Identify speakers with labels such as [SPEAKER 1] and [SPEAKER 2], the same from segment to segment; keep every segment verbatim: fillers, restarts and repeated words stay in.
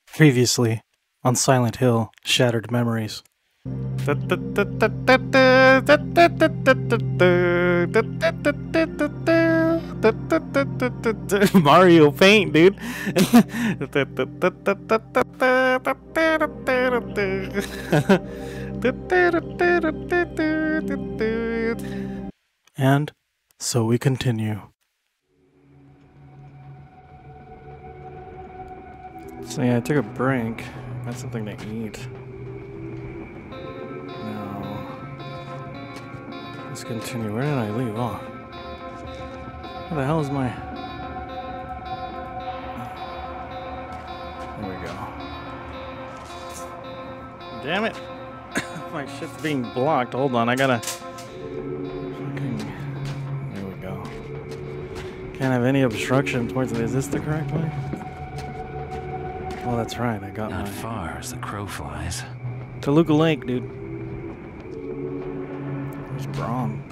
[SPEAKER 1] Previously on Silent Hill Shattered Memories. Mario Paint, dude. And so we continue. So yeah, I took a break. Got something to eat. Now, let's continue. Where did I leave off? Where the hell is my... There we go. Damn it! My shit's being blocked. Hold on, I gotta... Fucking... There we go. Can't have any obstruction towards it. Is this the correct way? Oh, that's right. I got
[SPEAKER 2] Not
[SPEAKER 1] my...
[SPEAKER 2] far as the crow flies.
[SPEAKER 1] Toluca Lake, dude. There's Braum.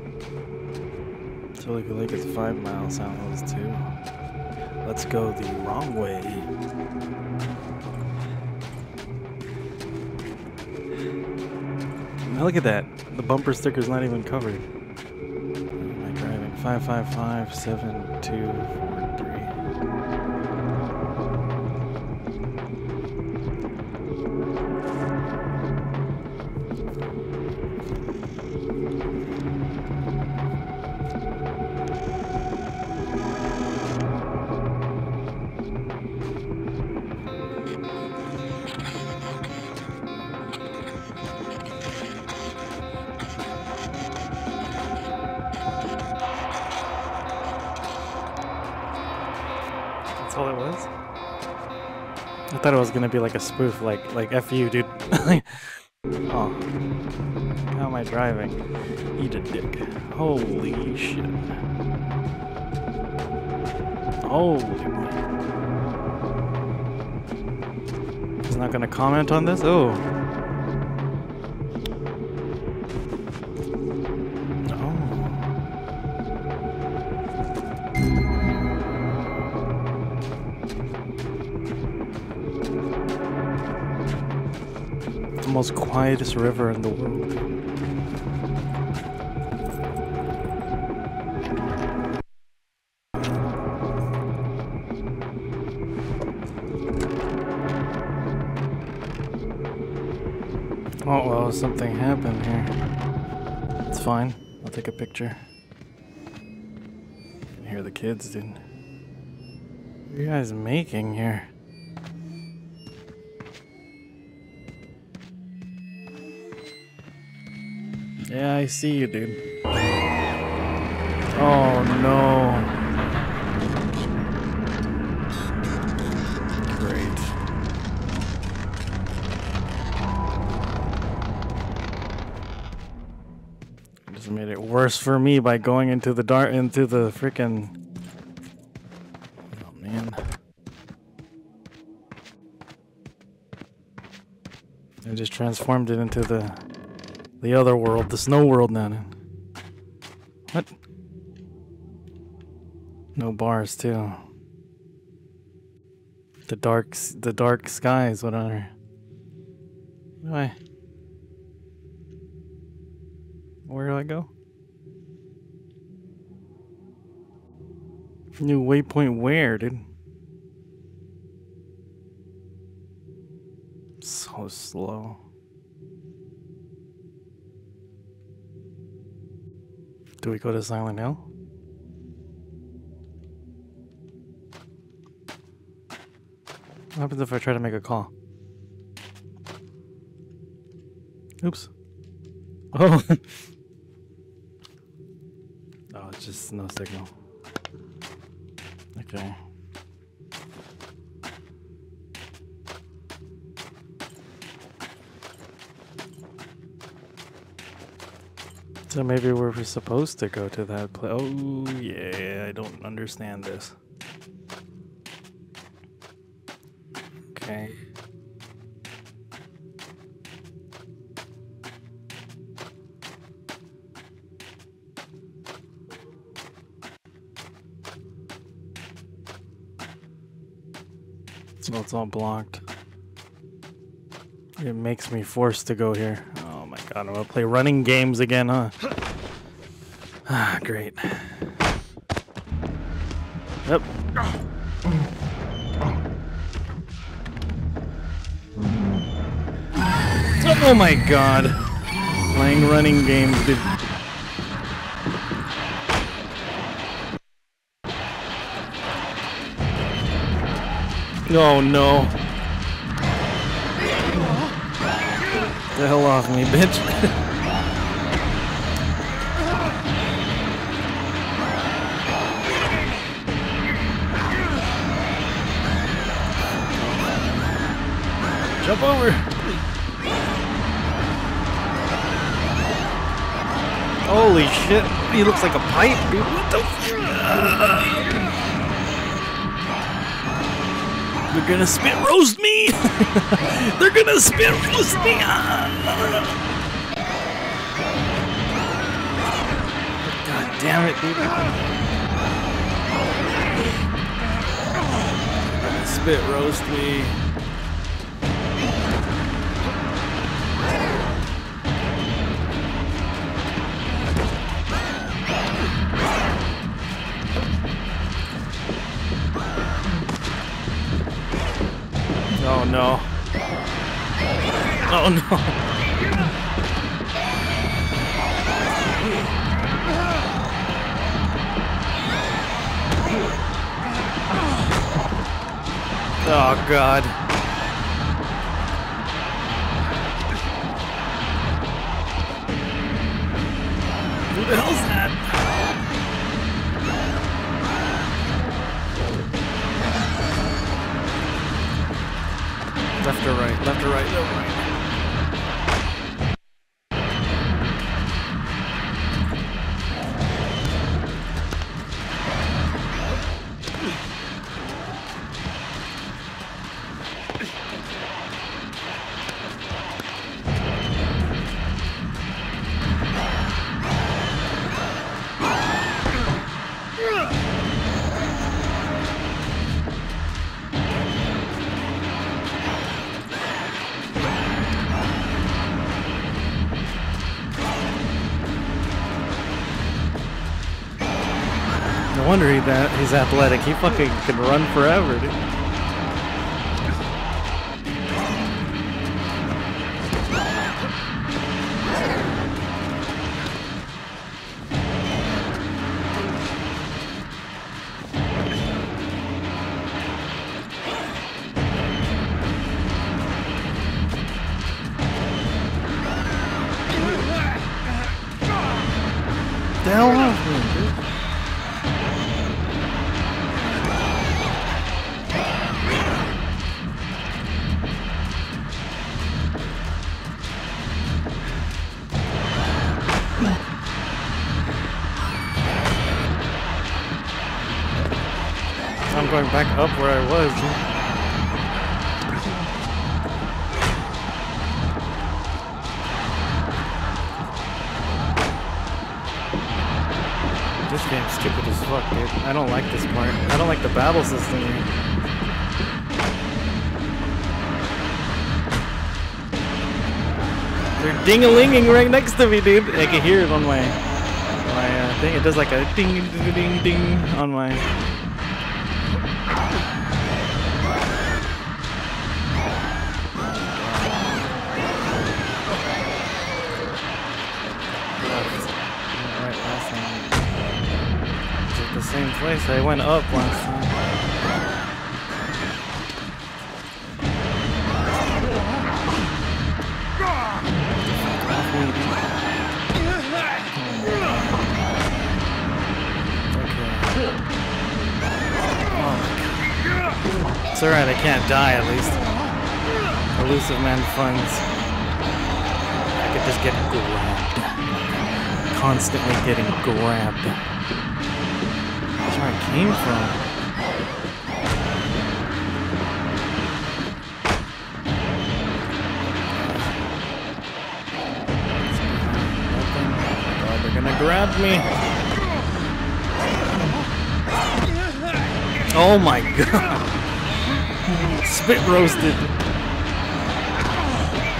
[SPEAKER 1] Toluca Lake is five miles. Silent Hill is two. Let's go the wrong way. Now look at that. The bumper sticker's not even covered. Where am I driving? five five five seven two four three. That's all it was? I thought it was gonna be like a spoof, like, like F you, dude. Oh. How am I driving? Eat a dick. Holy shit. Holy. He's not gonna comment on this? Oh. The most quietest river in the world. Oh well, something happened here. It's fine. I'll take a picture. I can hear the kids, dude. What are you guys making here? Yeah, I see you, dude. Oh no. Great. Just made it worse for me by going into the dark, into the frickin'. Oh man. I just transformed it into the The other world, the snow world now. What? No bars too. The dark, the dark skies. What are? Where do I? Where do I go? New waypoint where, dude? So slow. Do we go to Silent Hill? What happens if I try to make a call? Oops. Oh. Oh, it's just no signal. Okay. So maybe we're supposed to go to that place. Oh, yeah, I don't understand this. Okay. So it's all blocked. It makes me forced to go here. Oh my god, I'm gonna play running games again, huh? Ah, great. Yep. Oh my god. Playing running games, dude. Oh no. Get the hell off me, bitch. Jump over. Holy shit. He looks like a pipe, dude. What the f- They're gonna spit roast me! They're gonna spit roast me! God damn it, dude. They're gonna spit roast me. Oh no. Oh no. Oh god. Who the hell's that? Left or right, left or right, left or right. No wonder he that he's athletic. He fucking can run forever, dude. The hell off me, dude. I'm going back up where I was. This game's stupid as fuck, dude. I don't like this part. I don't like the battle system here. They're ding-a-linging right next to me, dude. I can hear it on my my uh, thing. It does like a ding ding ding ding on my. Same place. I went up last time. Okay. Oh. It's alright, I can't die at least. Elusive man funds. I could just get grabbed. Constantly getting grabbed. That's where I came from. Oh, they're gonna grab me. Oh my god. Spit roasted.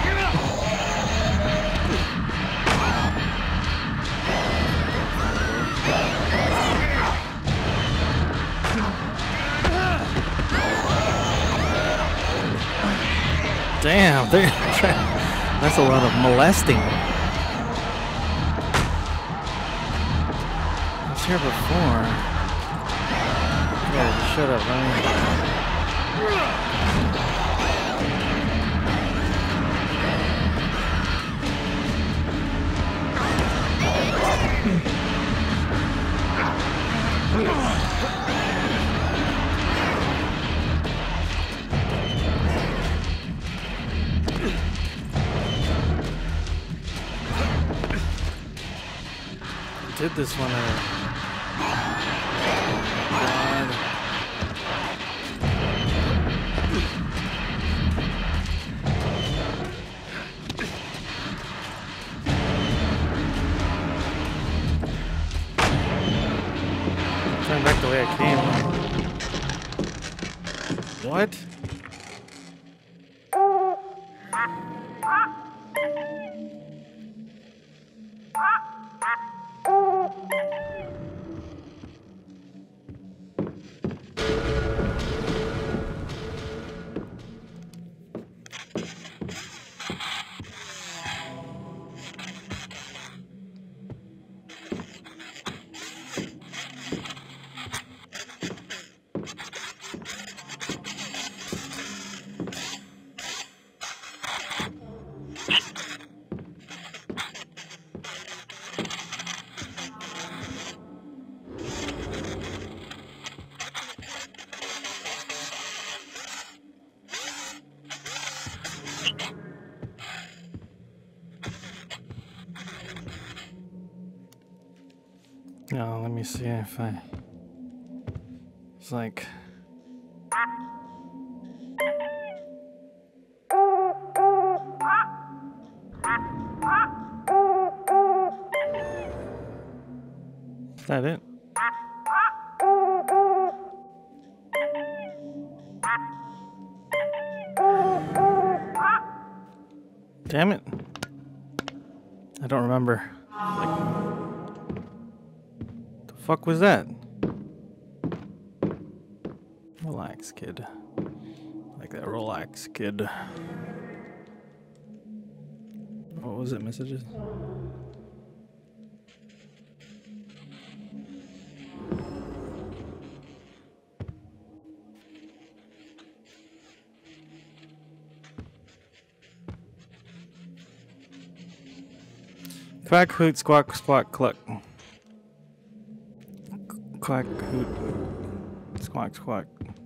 [SPEAKER 1] Damn, they're that's a lot of molesting. I was here before. Yeah, just shut up, right? Did this one already. God. Turn back the way I came. What? No, let me see if I... It's like... Is that it? Damn it. I don't remember. Like, the fuck was that? Relax, kid. Like that, relax, kid. What was it, messages? Quack, hoot, squawk, squawk, cluck. Quack, hoot, squawk, squawk.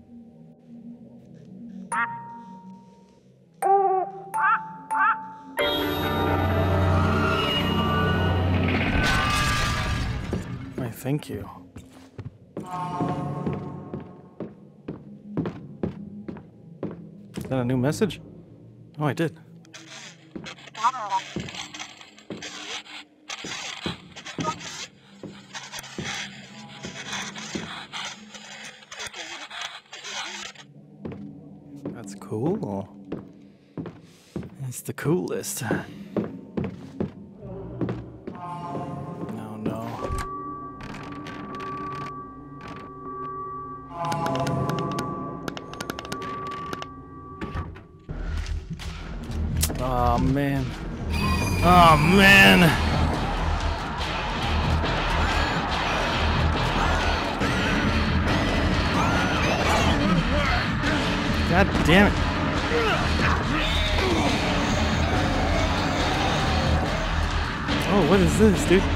[SPEAKER 1] Why, thank you. Is that a new message? Oh, I did. That's cool. That's the coolest. No, no. Oh man. Oh man. God damn it. Oh, what is this, dude?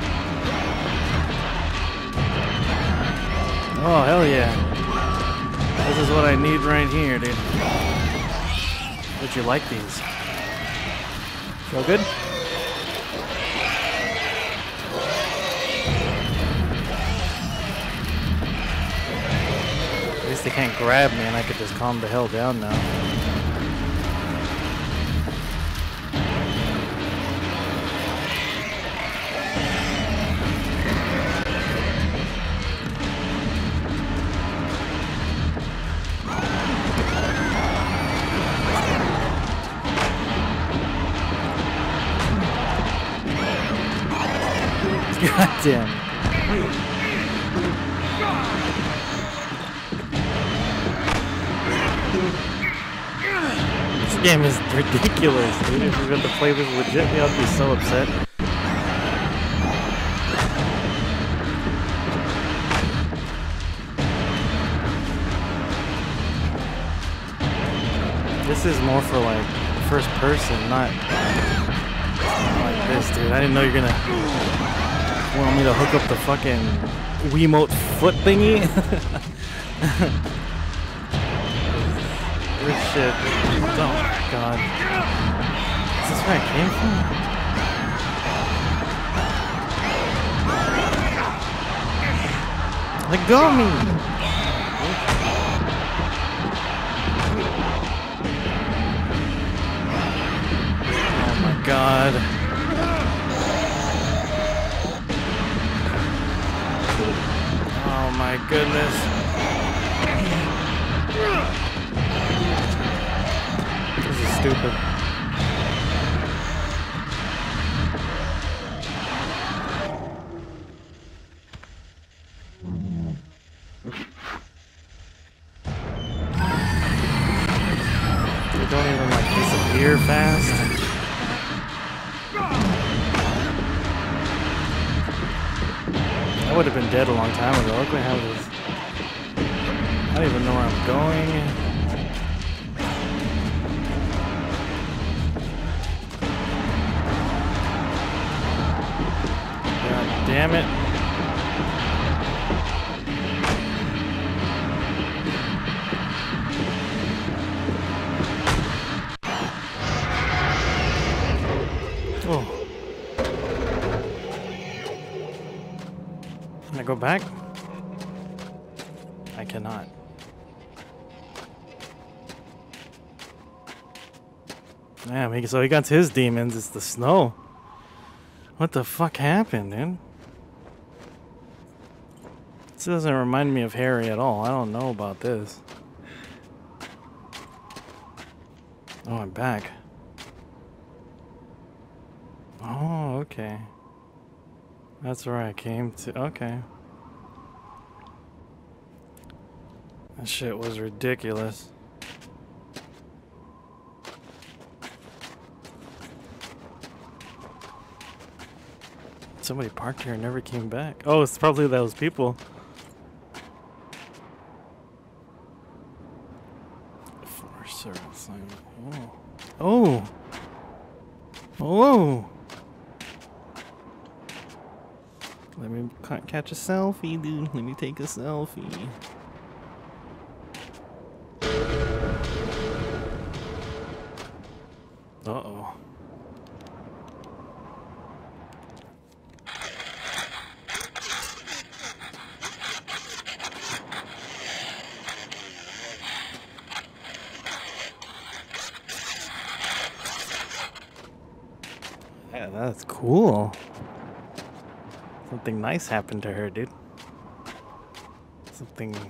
[SPEAKER 1] Oh, hell yeah. This is what I need right here, dude. Would you like these? Feel good? At least they can't grab me and I could just calm the hell down now. God damn. It's game is ridiculous, dude. If we had to play this legitly, I'd be so upset. This is more for like first person, not like this, dude. I didn't know you're gonna want me to hook up the fucking Wiimote foot thingy. This shit. Oh my god. Is this where I came from? Let go of me! Oh my god. Oh my goodness. This is stupid. They don't even like disappear fast. I would have been dead a long time ago. Look what happens. I don't even know where I'm going. God damn it. Oh. Can I go back? I cannot. Damn, he, so he got his demons. It's the snow. What the fuck happened, dude? This doesn't remind me of Harry at all. I don't know about this. Oh, I'm back. Oh, okay. That's where I came to. Okay. That shit was ridiculous. Somebody parked here and never came back. Oh, it's probably those people. Forest Service. Oh. Oh. Oh. Let me ca- catch a selfie, dude. Let me take a selfie. Uh-oh. Yeah, that's cool. Something nice happened to her, dude. Something...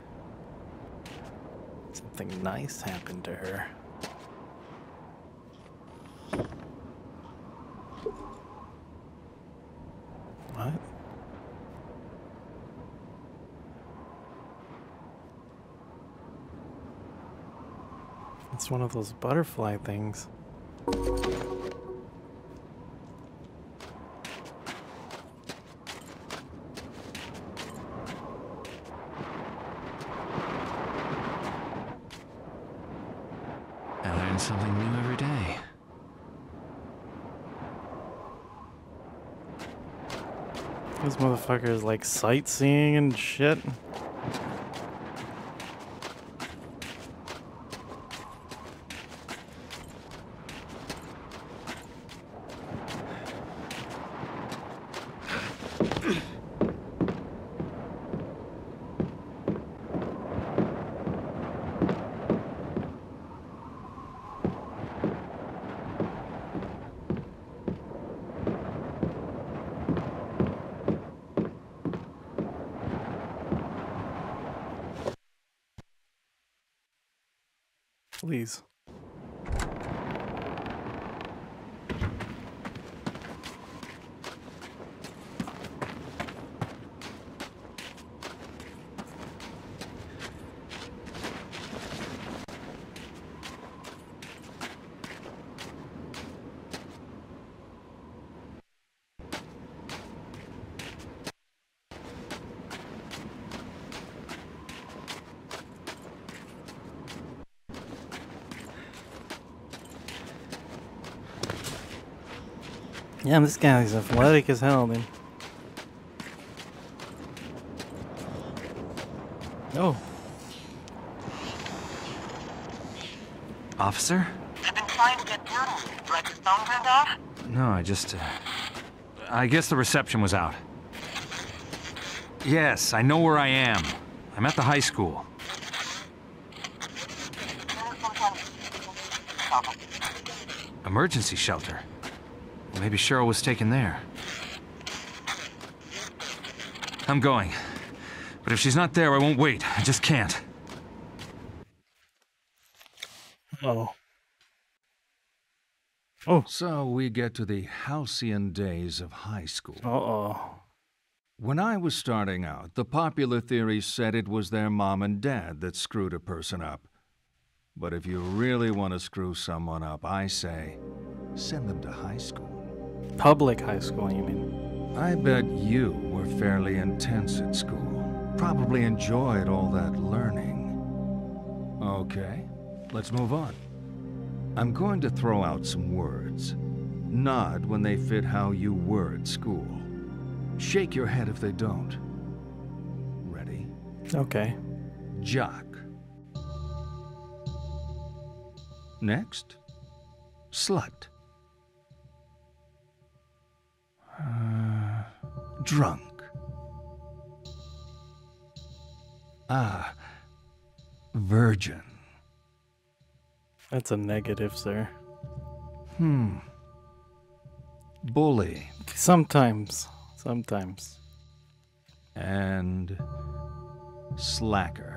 [SPEAKER 1] Something nice happened to her. What? It's one of those butterfly things.
[SPEAKER 2] Something new every day.
[SPEAKER 1] Those motherfuckers like sightseeing and shit. Please. Yeah, this guy's athletic as hell, dude. Oh.
[SPEAKER 2] Officer?
[SPEAKER 3] I've been trying to get through. Like his phone turned off?
[SPEAKER 2] No, I just... Uh, I guess the reception was out. Yes, I know where I am. I'm at the high school. Emergency shelter? Maybe Cheryl was taken there. I'm going. But if she's not there, I won't wait. I just can't.
[SPEAKER 1] Oh. Oh.
[SPEAKER 4] So we get to the halcyon days of high school.
[SPEAKER 1] Uh-oh.
[SPEAKER 4] When I was starting out, the popular theory said it was their mom and dad that screwed a person up. But if you really want to screw someone up, I say, send them to high school.
[SPEAKER 1] Public high school, you mean?
[SPEAKER 4] I bet you were fairly intense at school. Probably enjoyed all that learning. Okay, let's move on. I'm going to throw out some words. Nod when they fit how you were at school. Shake your head if they don't. Ready?
[SPEAKER 1] Okay.
[SPEAKER 4] Jock. Next, slut. Uh, drunk. Ah, virgin.
[SPEAKER 1] That's a negative, sir.
[SPEAKER 4] Hmm. Bully.
[SPEAKER 1] Sometimes. Sometimes.
[SPEAKER 4] And slacker.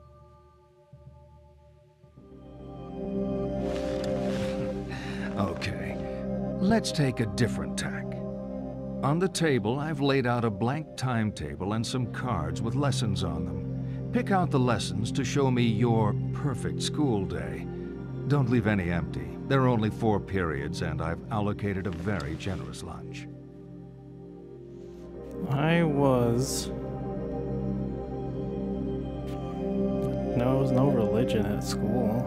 [SPEAKER 4] Okay, let's take a different tack. On the table, I've laid out a blank timetable and some cards with lessons on them. Pick out the lessons to show me your perfect school day. Don't leave any empty. There are only four periods, and I've allocated a very generous lunch.
[SPEAKER 1] I was... No, there was no religion at school.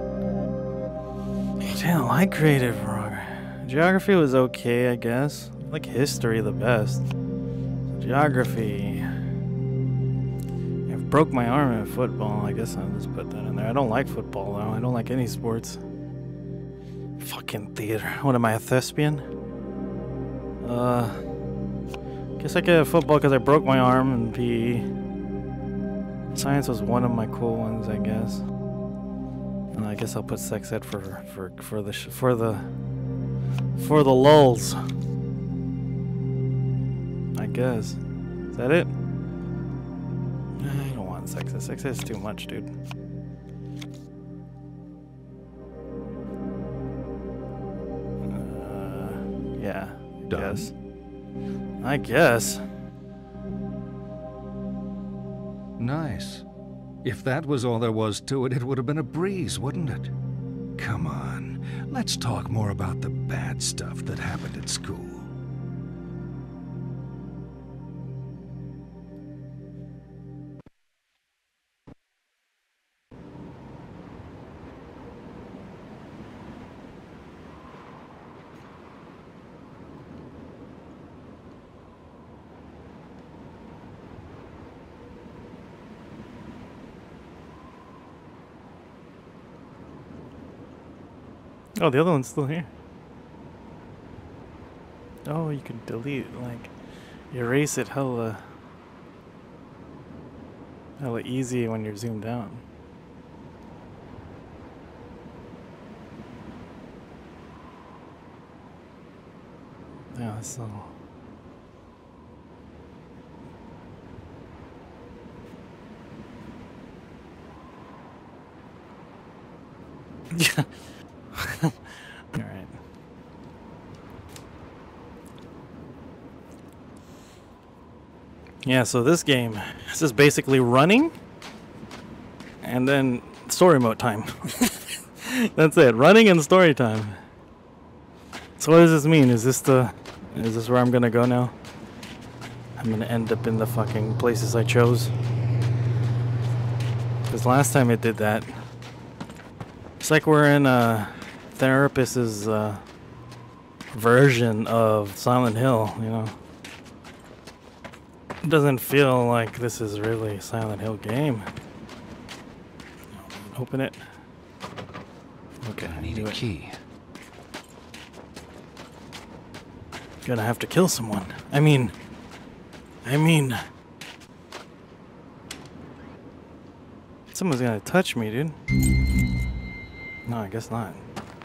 [SPEAKER 1] I didn't like creative programming. Geography was okay, I guess. I like history the best. Geography... I broke my arm in football. I guess I'll just put that in there. I don't like football, though. I don't like any sports. Fucking theater. What am I, a thespian? Uh... Guess I could have football because I broke my arm in P E. Science was one of my cool ones, I guess. And I guess I'll put sex ed for for for the sh for the for the lulz. I guess. Is that it? I don't want sex ed. Sex ed is too much, dude. Uh, yeah. I
[SPEAKER 4] Done.
[SPEAKER 1] guess. I guess.
[SPEAKER 4] Nice. If that was all there was to it, it would have been a breeze, wouldn't it? Come on, let's talk more about the bad stuff that happened at school.
[SPEAKER 1] Oh, the other one's still here. Oh, you can delete, like, erase it hella, hella easy when you're zoomed out. Yeah, so. Yeah. Alright. Yeah, so this game is just basically running and then story mode time. That's it. Running and story time. So what does this mean? Is this the is this where I'm gonna go now? I'm gonna end up in the fucking places I chose. Because last time it did that. It's like we're in a therapist's uh, version of Silent Hill, you know. It doesn't feel like this is really a Silent Hill game. Open it. Okay,
[SPEAKER 2] Gonna need
[SPEAKER 1] do
[SPEAKER 2] a
[SPEAKER 1] it.
[SPEAKER 2] key.
[SPEAKER 1] Gonna have to kill someone. I mean, I mean, someone's gonna touch me, dude. No, I guess not.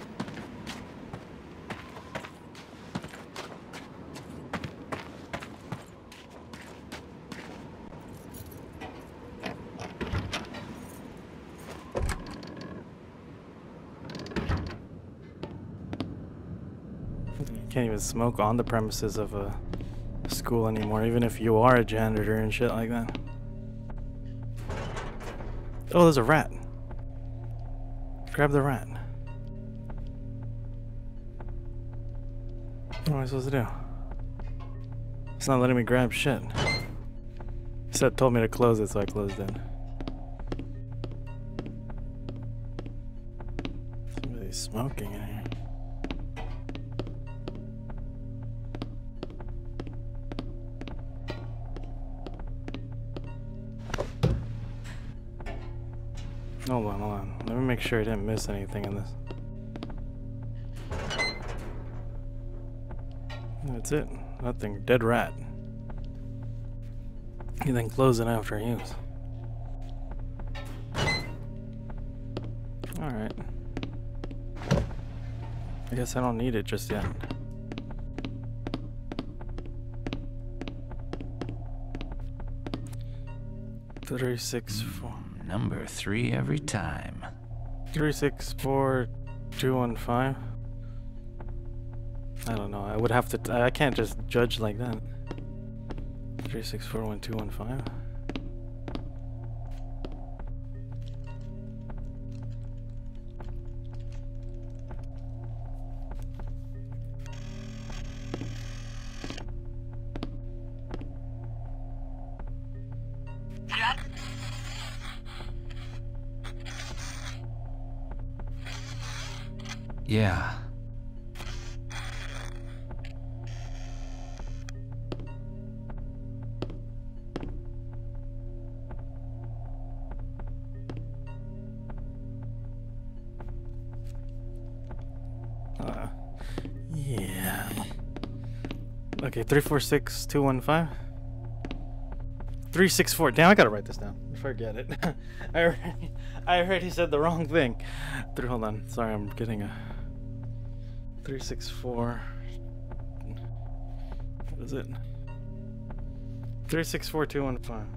[SPEAKER 1] Can't even smoke on the premises of a school anymore, even if you are a janitor and shit like that. Oh, there's a rat. Grab the rat. What am I supposed to do? It's not letting me grab shit. He said, told me to close it, so I closed it. Somebody's smoking in here. Hold on, hold on. Let me make sure I didn't miss anything in this. That's it. Nothing. Dead rat. You then close it after use. Alright. I guess I don't need it just yet. Three, six, four.
[SPEAKER 2] Number three every time.
[SPEAKER 1] Three, six, four, two, one, five. I don't know. I would have to. T I can't just judge like that. Three, six, four, one, two, one, five.
[SPEAKER 2] Yeah.
[SPEAKER 1] Uh, yeah. Okay, three, four, six, two, one, five. Three, six, four. Damn, I gotta write this down. Forget it. I already, I already said the wrong thing. Three, hold on. Sorry, I'm getting a. Three, six, four. What is it? Three, six, four, two, one, five.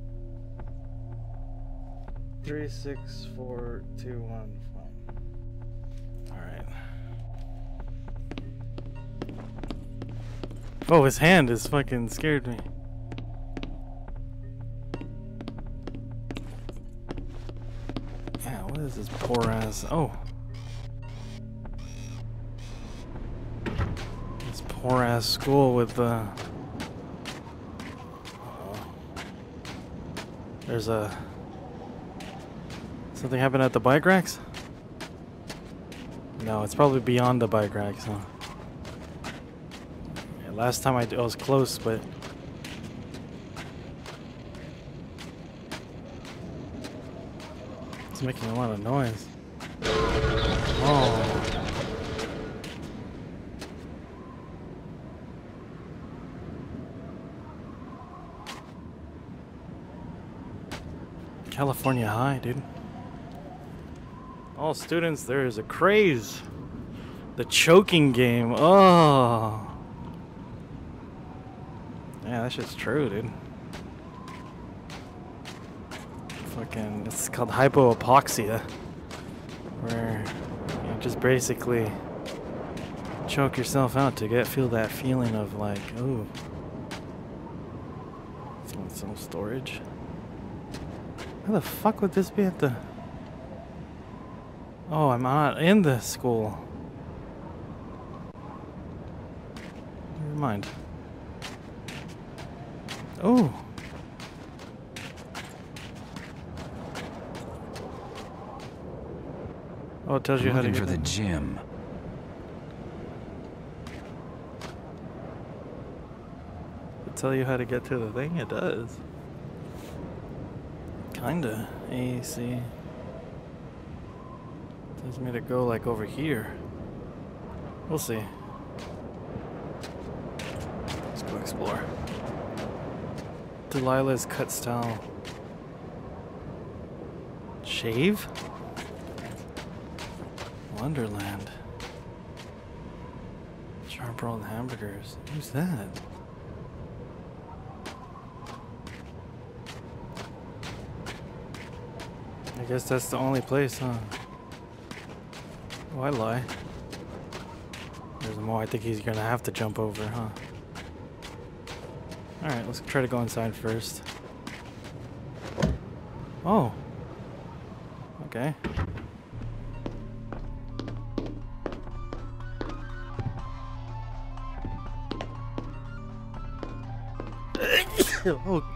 [SPEAKER 1] Three, six, four, two, one, five. All right. Oh, his hand is fucking scared me. Yeah, what is this poor ass? Oh. This poor ass school with the. Uh, there's a. Something happened at the bike racks? No, it's probably beyond the bike racks, huh? Yeah, last time I, d I was close, but. It's making a lot of noise. Oh. California High, dude. All students, there is a craze. The choking game. Oh. Yeah, that shit's true, dude. Fucking, it's called hypoapoxia, where you just basically choke yourself out to get feel that feeling of like, ooh, some, some storage. How the fuck would this be at the? Oh, I'm not in the school. Never mind. Oh. Oh, it tells you how to
[SPEAKER 2] Looking
[SPEAKER 1] get
[SPEAKER 2] for the
[SPEAKER 1] in.
[SPEAKER 2] gym.
[SPEAKER 1] tell you how to get to the thing? It does. Kinda. A, C. Tells me to go like over here. We'll see. Let's go explore. Delilah's cut style. Shave? Wonderland. Sharp rolled hamburgers. Who's that? I guess that's the only place, huh? Oh, I lie. There's more I think he's gonna have to jump over, huh? Alright, let's try to go inside first. Oh. Okay. Oh,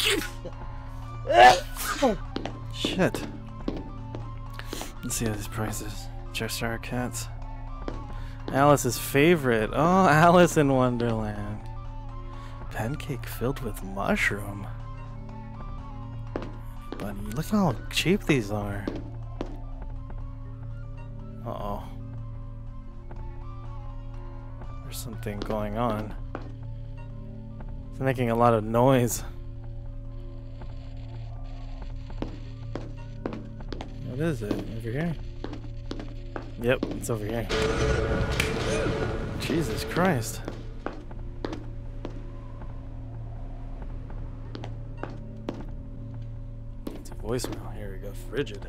[SPEAKER 1] shit. Let's see these prices. Cheshire Cats. Alice's favorite. Oh, Alice in Wonderland. Pancake filled with mushroom. Buddy, look how cheap these are. Uh-oh. There's something going on. It's making a lot of noise. What is it? Over here? Yep, it's over here. Jesus Christ. It's a voicemail. Here we go. Frigid.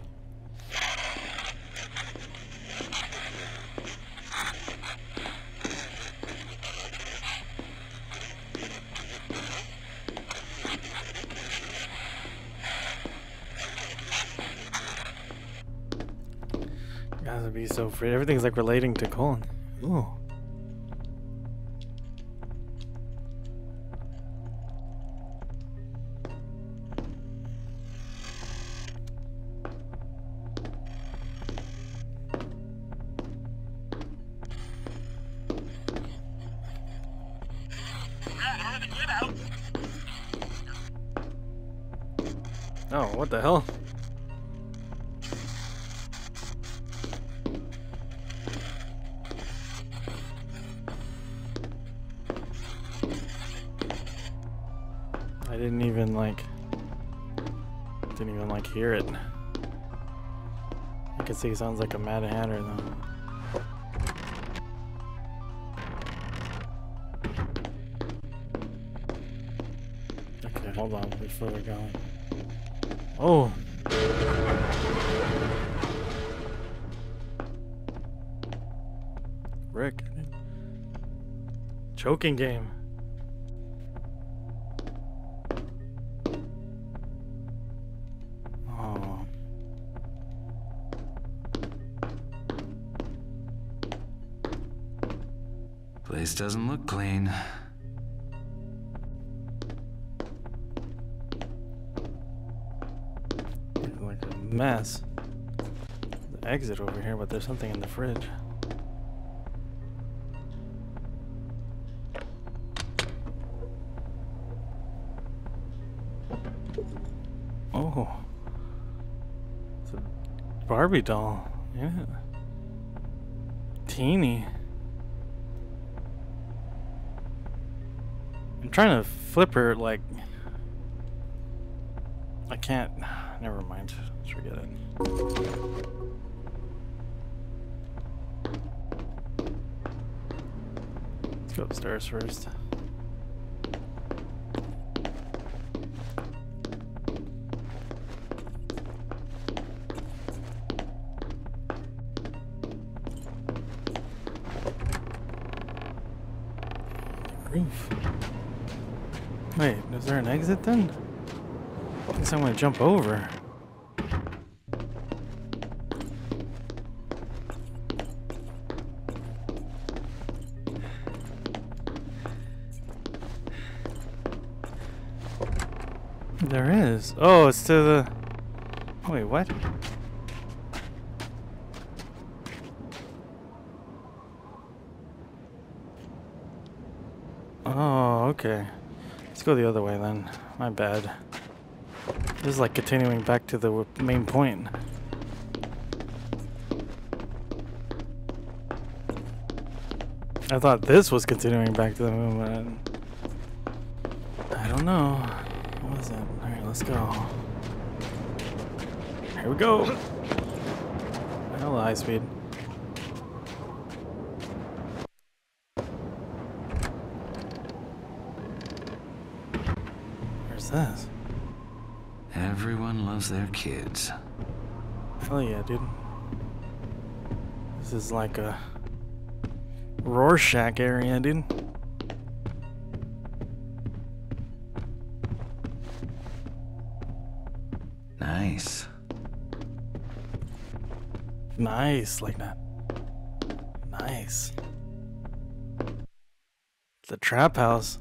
[SPEAKER 1] Gotta be so free. Everything's like relating to Colin. Ooh. Oh, what the hell? I didn't even like didn't even like hear it. I can see he sounds like a Mad Hatter though. Okay, hold on before we're going. Oh. Rick. Choking game. Oh.
[SPEAKER 2] Place doesn't look clean.
[SPEAKER 1] Like a mess. The exit over here, but there's something in the fridge. Oh. It's a Barbie doll. Yeah. Teeny. I'm trying to flip her like I can't. Never mind. Let's forget it. Let's go upstairs first. Roof. Wait, is there an exit then? I guess I'm gonna jump over. There is. Oh, it's to the... Wait, what? Oh, okay. Let's go the other way then. My bad. This is like continuing back to the main point. I thought this was continuing back to the moon, but I don't know. What was it? Alright, let's go. Here we go. Hella high speed. Where's this?
[SPEAKER 2] Everyone loves their kids.
[SPEAKER 1] Hell yeah, dude. This is like a Rorschach area, dude.
[SPEAKER 2] Nice.
[SPEAKER 1] Nice, like that. Nice. The trap house.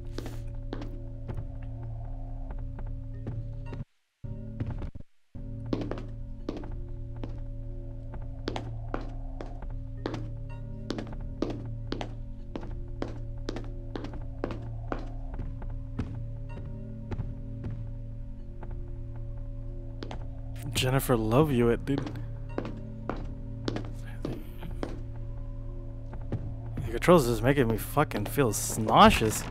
[SPEAKER 1] Jennifer Love Hewitt, dude. The controls is making me fucking feel nauseous.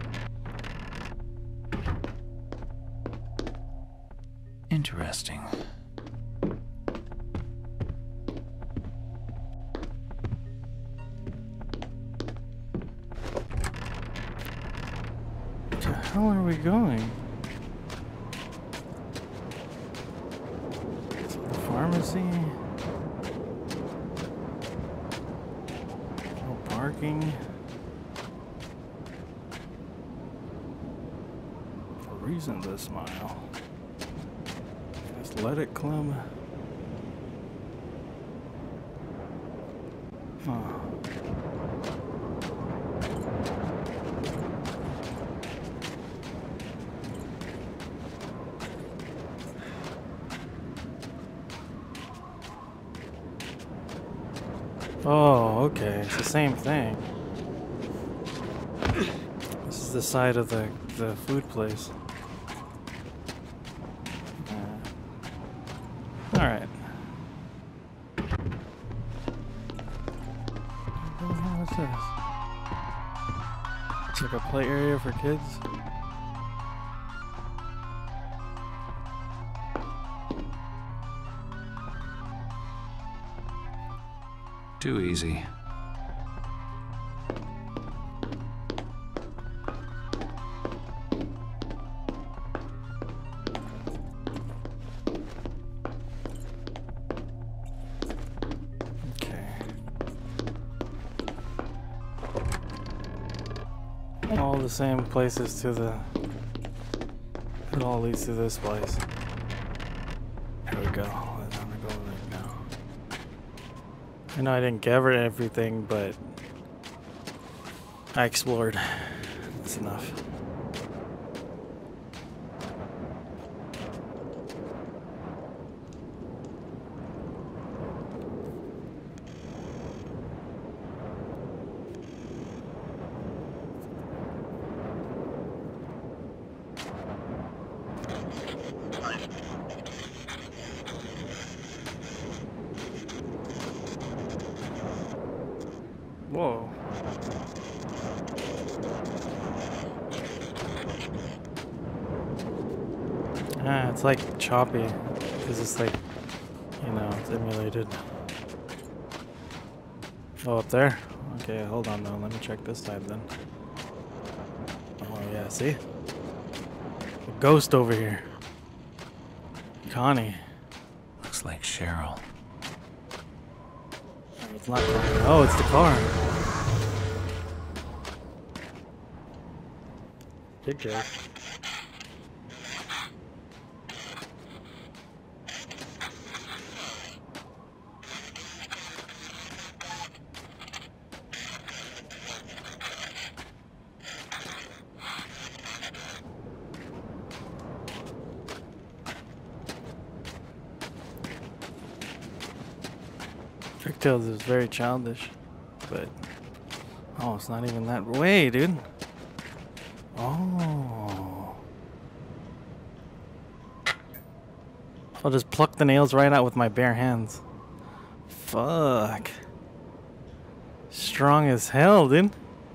[SPEAKER 2] Interesting.
[SPEAKER 1] Where the hell are we going? Pharmacy. No parking. A reason to smile. Athletic club. Huh. Oh, okay. It's the same thing. This is the side of the, the food place. Uh, Alright. What's this? It's like a play area for kids.
[SPEAKER 2] Too easy.
[SPEAKER 1] Okay. All the same places to the... It all leads to this place. Here we go. I'm gonna go right now. I know I didn't gather everything, but I explored. That's enough. Whoa. Ah, it's like choppy, because it's like, you know, it's emulated. Oh, up there? Okay, hold on though, let me check this side then. Oh yeah, see? A ghost over here. Connie.
[SPEAKER 2] Looks like Cheryl.
[SPEAKER 1] It's not Connie. Oh, it's the car. Big joke. Tricktails is very childish, but oh, it's not even that way, dude. Oh. I'll just pluck the nails right out with my bare hands. Fuck. Strong as hell, dude.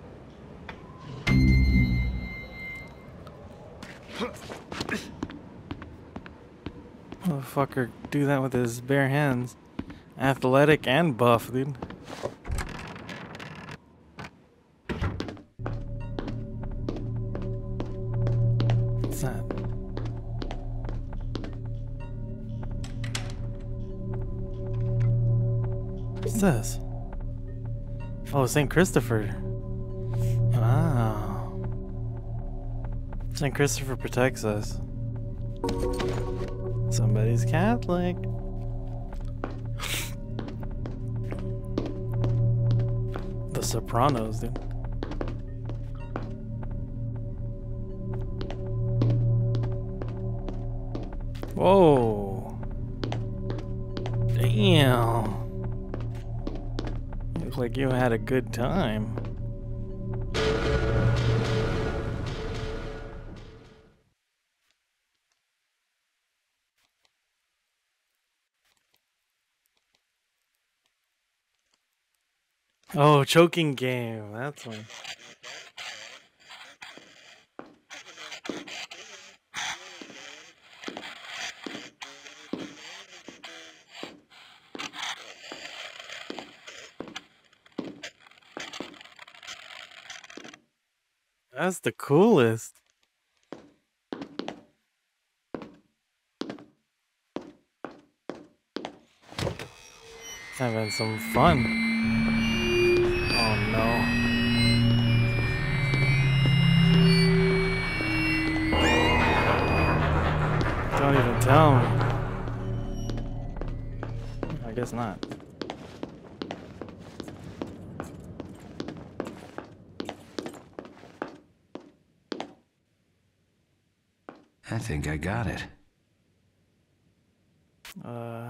[SPEAKER 1] Motherfucker do that with his bare hands. Athletic and buff, dude. What's that? What's this? Oh, Saint Christopher. Wow. Saint Christopher protects us. Somebody's Catholic. The Sopranos, dude. Whoa. Damn. Look like you had a good time. Oh, choking game. That's one. That's the coolest. Having some fun. Oh no. Don't even tell me. I guess not.
[SPEAKER 2] I think I got it.
[SPEAKER 1] Uh...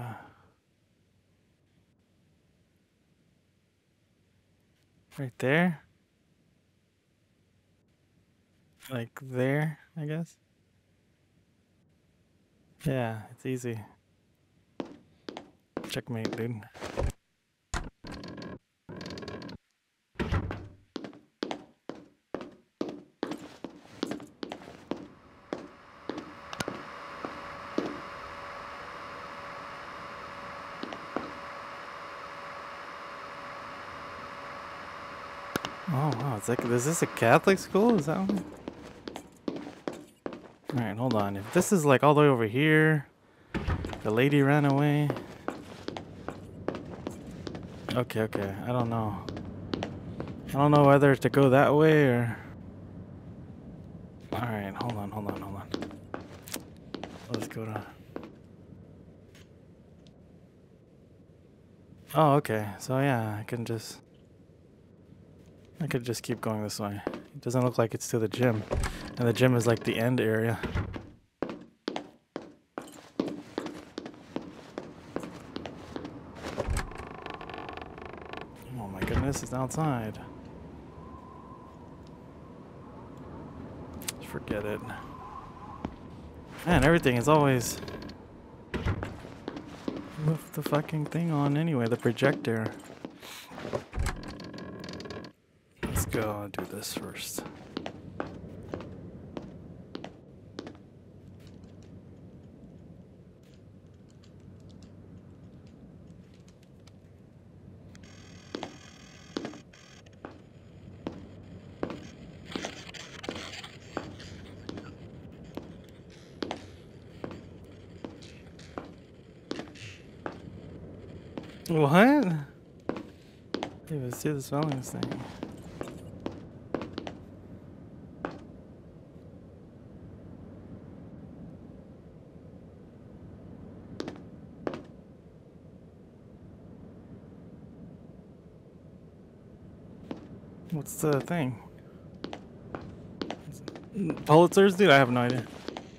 [SPEAKER 1] Right there? Like there, I guess? Yeah, it's easy. Checkmate, dude. Oh wow, it's like, is this a Catholic school? Is that one? Alright, hold on. If this is like all the way over here, the lady ran away. Okay, okay, I don't know. I don't know whether to go that way or... Alright, hold on, hold on, hold on. Let's go to... Oh, okay. So yeah, I can just... I could just keep going this way. It doesn't look like it's to the gym. And the gym is like the end area. Oh my goodness, it's outside. Just forget it. Man, everything is always... with the fucking thing on anyway, the projector. Let's go and do this first. What? I didn't even see the spelling thing. What's the thing? Pulitzer's, dude? I have no idea.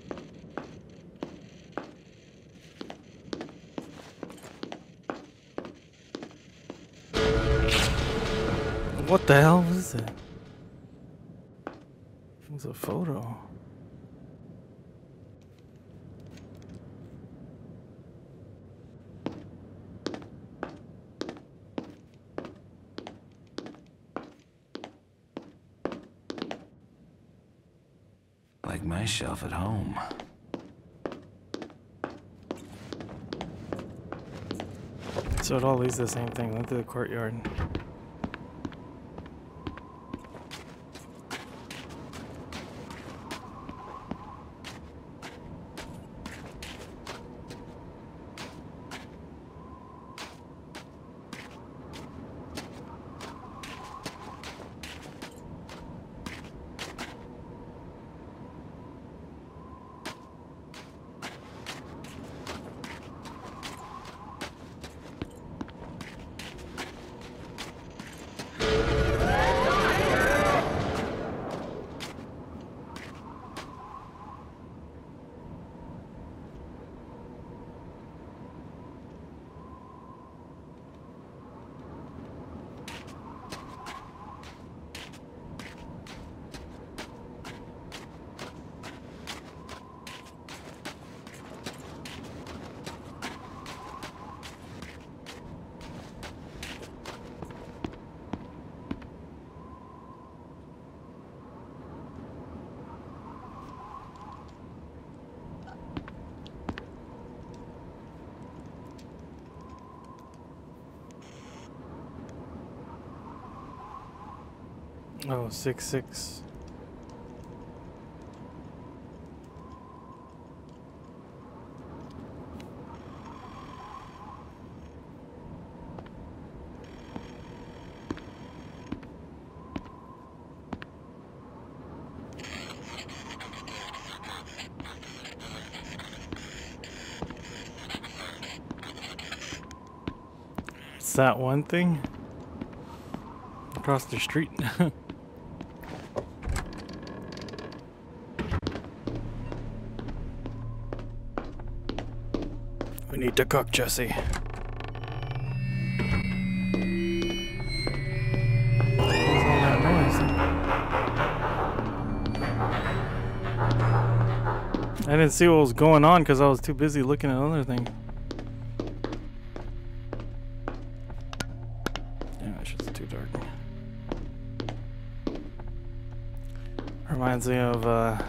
[SPEAKER 1] What the hell was it? It was a photo.
[SPEAKER 2] Like my shelf at home.
[SPEAKER 1] So it all leads to the same thing. Look to the courtyard. Oh, six six. It's that one thing across the street. We need to cook, Jesse. What was all that noise? I didn't see what was going on because I was too busy looking at other things. Yeah, that shit's too dark. Reminds me of uh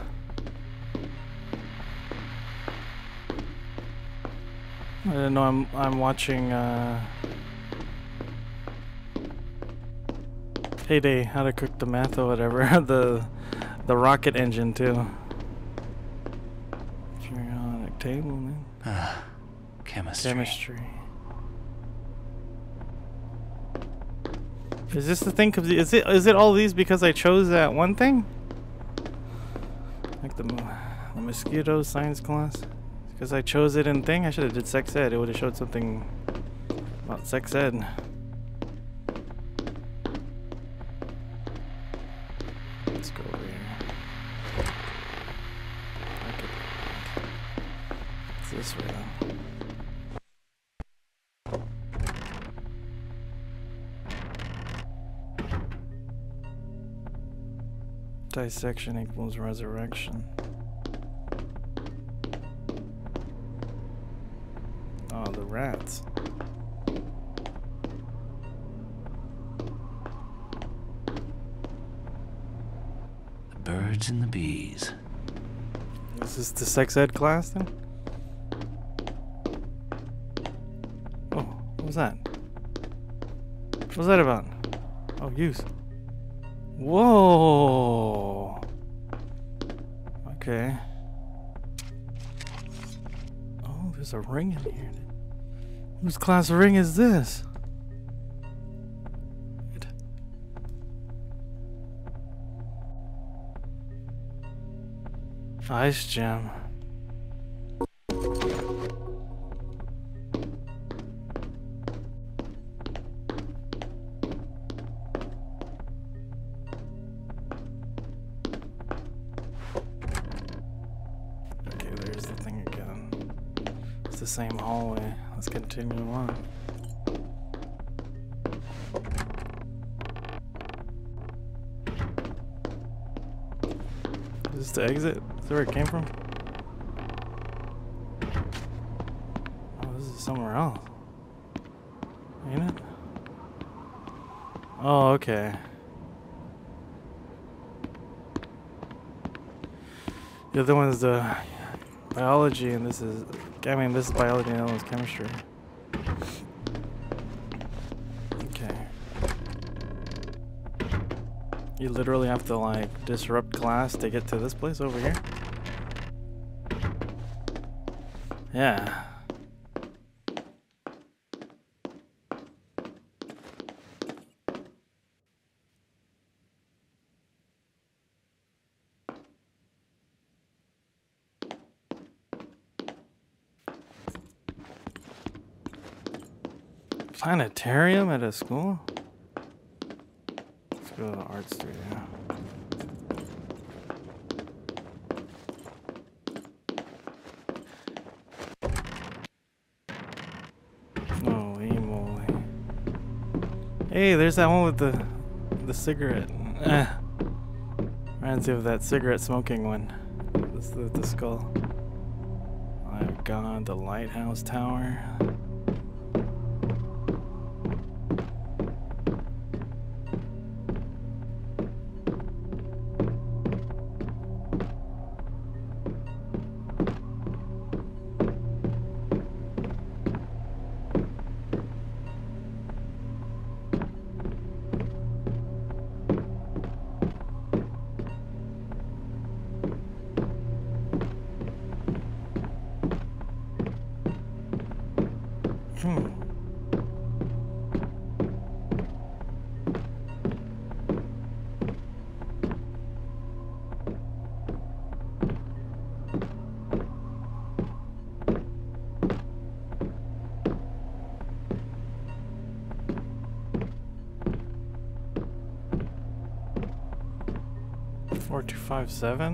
[SPEAKER 1] I didn't know I'm I'm watching uh, Heyday, How to Cook the Math or whatever. the the rocket engine too. Periodic table, man.
[SPEAKER 2] Ah, chemistry.
[SPEAKER 1] Chemistry. Is this the thing? Cause is it is it all these because I chose that one thing? Like the the mosquito science class. Because I chose it in thing, I should have did sex ed. It would have showed something about sex ed. Let's go over here. Okay. It's this way though. Dissection equals resurrection. Oh, the rats.
[SPEAKER 2] The birds and the bees.
[SPEAKER 1] Is this the sex ed class then? Oh, what was that? What was that about? Oh, use. Whoa. Okay. Oh, there's a ring in here. Whose class ring is this? Ice gem. Okay, there's the thing again. It's the same hallway. Let's continue on. Is this the exit? Is that where it came from? Oh, this is somewhere else. Ain't it? Oh, okay. The other one's the biology, and this is, I mean, this is biology, and the other one's chemistry. Okay. You literally have to, like, disrupt class to get to this place over here? Yeah. Planetarium at a school? Let's go to the art studio. Holy moly. Hey, there's that one with the the cigarette. Eh. Reminds me of that cigarette smoking one. This is the, the skull. I've gone the lighthouse tower. Hmm. Four two five seven?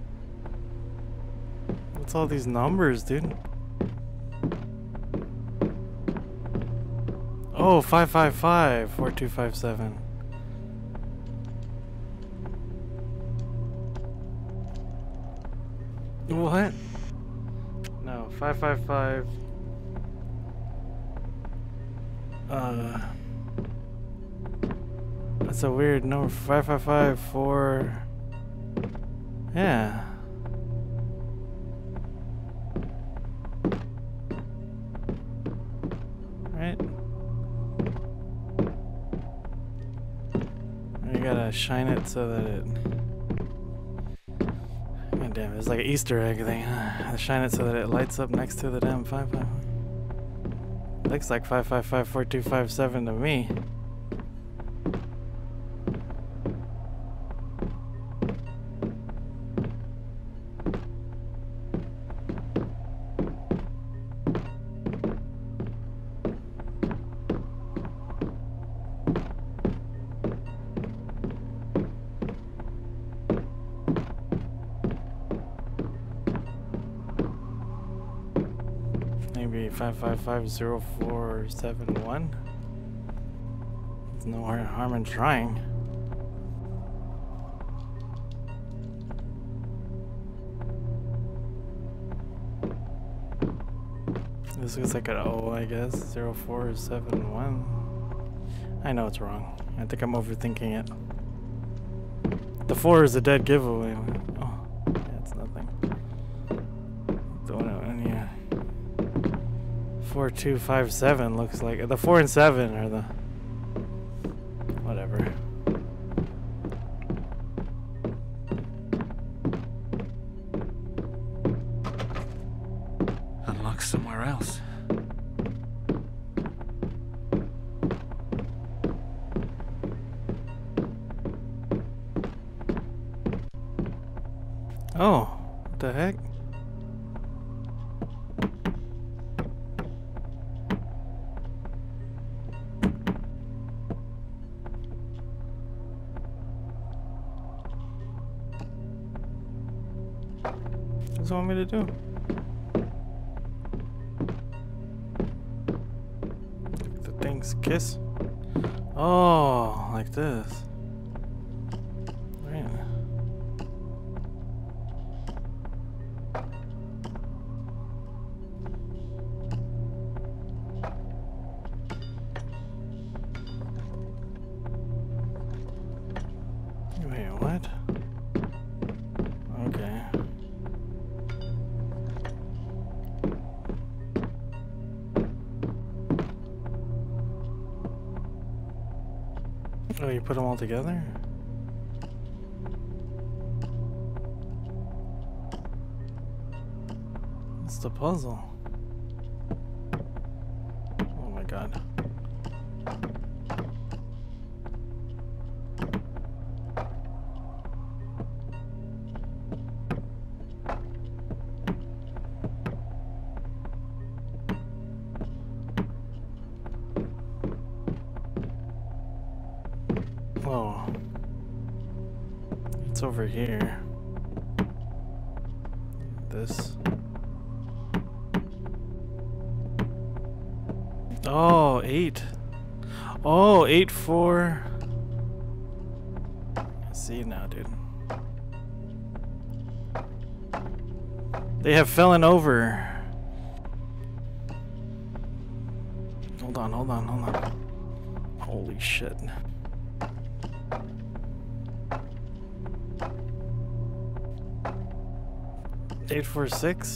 [SPEAKER 1] What's all these numbers, dude? Oh, five five five, four two five seven. What? No, five five five. Uh, that's a weird number. five five five, four. Yeah. Right? You gotta shine it so that it... God damn, it's like an Easter egg thing. Shine it so that it lights up next to the damn five five. Looks like five five five, four two five seven to me. Maybe five five five zero four seven one. There's no harm in trying. This looks like an O, I guess. zero four seven one. I know it's wrong. I think I'm overthinking it. The four is a dead giveaway. Oh, yeah, it's nothing. Don't know any. four two five seven looks like the four and seven are the whatever.
[SPEAKER 2] Unlock somewhere else.
[SPEAKER 1] Oh, what the heck? What does it want me to do? The things kiss? Oh, like this. Right. Wait, what? Okay. put them all together? What's the puzzle? Oh my god. Oh, it's over here. This. Oh, eight. Oh, eight, four. I see now, dude. They have fallen over. Hold on, hold on, hold on. Holy shit. Eight, four, six.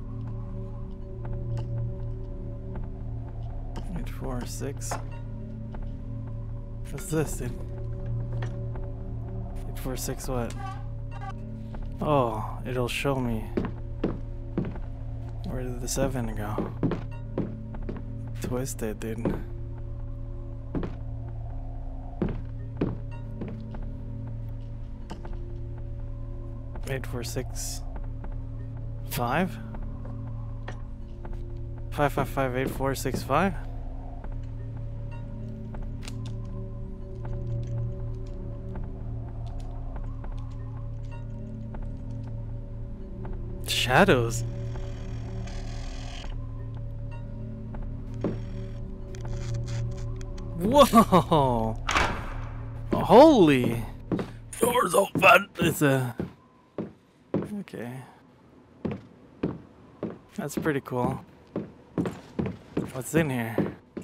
[SPEAKER 1] Eight, four, six. What's this, dude? Eight, four, six, what? Oh, it'll show me. Where did the seven go? Twisted, dude. Eight, four, six. Five? Five, five, five, eight, four, six, five? Shadows. Whoa! Holy! Doors open. It's a. Okay. That's pretty cool. What's in here?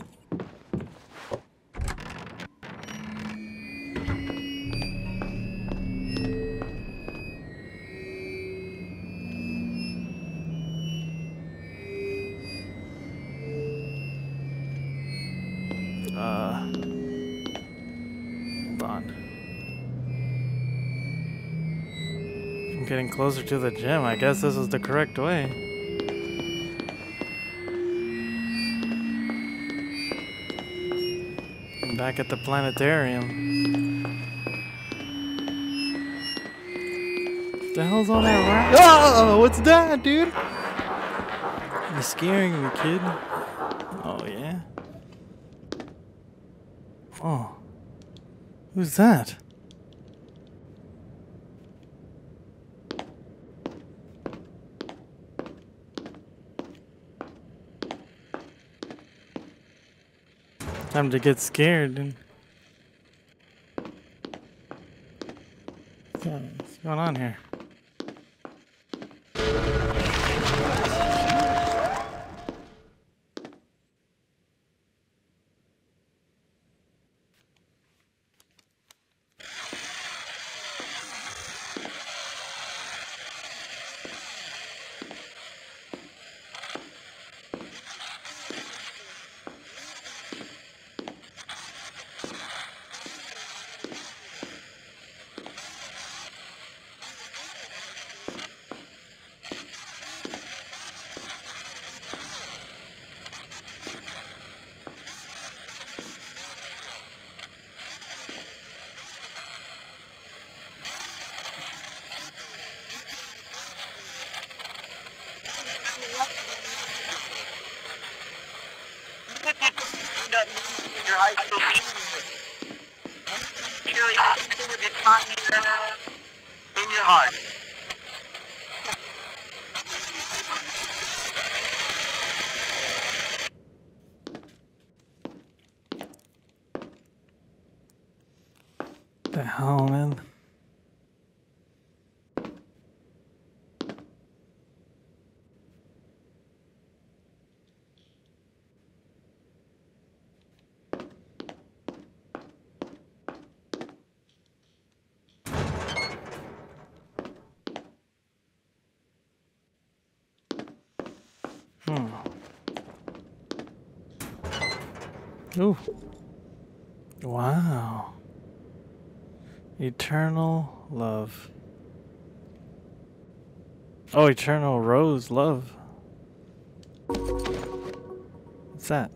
[SPEAKER 1] Uh, hold on. I'm getting closer to the gym. I guess this is the correct way. Back at the planetarium. What the hell's all that around? Oh, what's that, dude? You're scaring me, kid. Oh, yeah? Oh. Who's that? Time to get scared. And what's going on here?
[SPEAKER 3] Your high school curiosity will be constantly in your heart.
[SPEAKER 1] The hell, man? Hmm. Ooh. Wow. Eternal love. Oh, eternal rose love. What's that?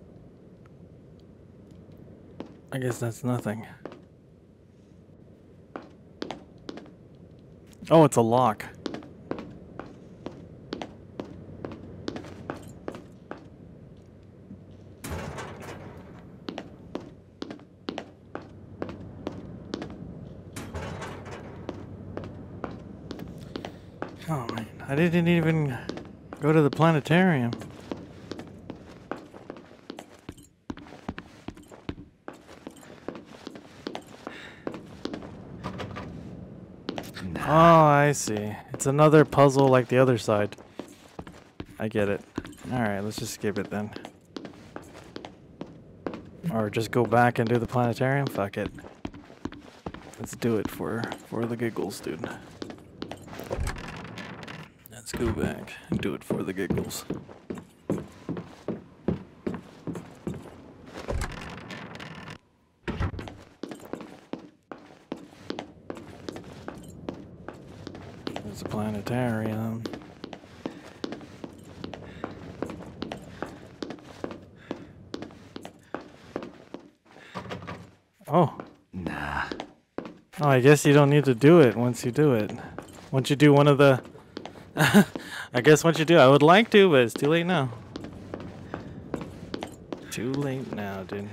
[SPEAKER 1] I guess that's nothing. Oh, it's a lock. Oh man, I didn't even go to the planetarium. Oh, I see. It's another puzzle like the other side. I get it. Alright, let's just skip it then. Or just go back and do the planetarium? Fuck it. Let's do it for, for the giggles, dude. Let's go back and do it for the giggles. There's a planetarium. Oh.
[SPEAKER 2] Nah.
[SPEAKER 1] Oh, I guess you don't need to do it once you do it. Once you do one of the... I guess once you do, I would like to, but it's too late now. Too late now, dude.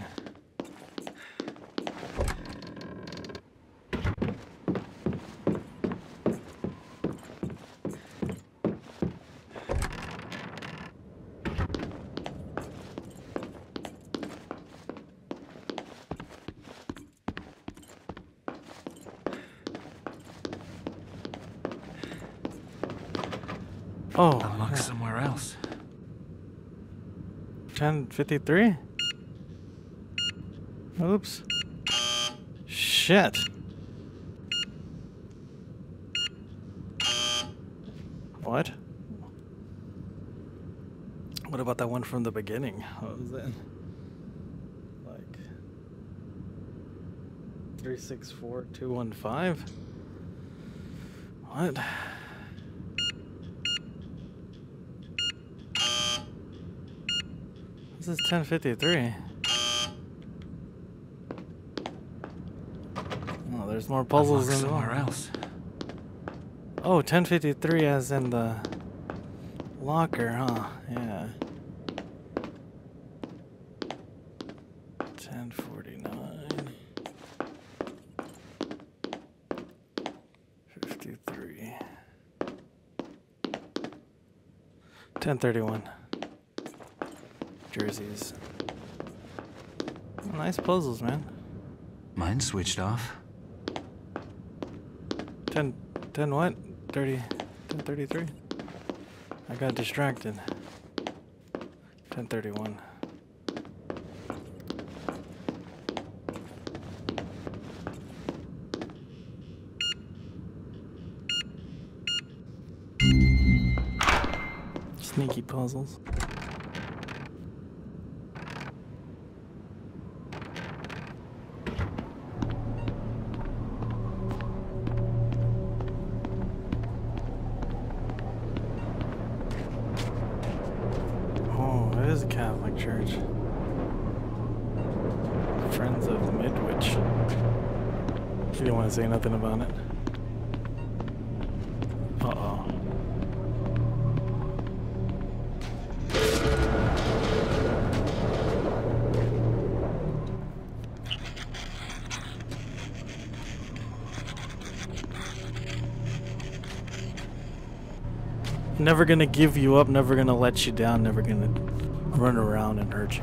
[SPEAKER 1] Oh,
[SPEAKER 2] Unlock somewhere else.
[SPEAKER 1] ten fifty-three? Oops. Shit. What? What about that one from the beginning? What was that? Like three six four two one five? What? This is ten fifty-three. Oh, there's more puzzles
[SPEAKER 2] Unlock
[SPEAKER 1] than
[SPEAKER 2] somewhere else.
[SPEAKER 1] Oh, ten fifty-three as in the locker, huh? Yeah. ten forty-nine. fifty-three. ten thirty-one. Jerseys. Nice puzzles, man.
[SPEAKER 2] Mine's switched off.
[SPEAKER 1] ten, ten what? thirty, ten thirty-three? I got distracted. ten thirty-one. Sneaky puzzles. It is a Catholic church. Friends of Midwich. You didn't want to say nothing about it. Uh-oh. Never gonna give you up, never gonna let you down, never gonna run around and hurt you.